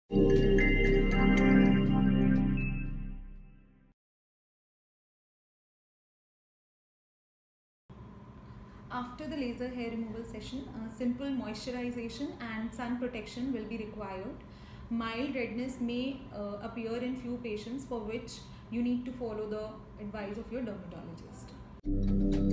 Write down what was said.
After the laser hair removal session, simple moisturization and sun protection will be required. Mild redness may appear in few patients, for which you need to follow the advice of your dermatologist.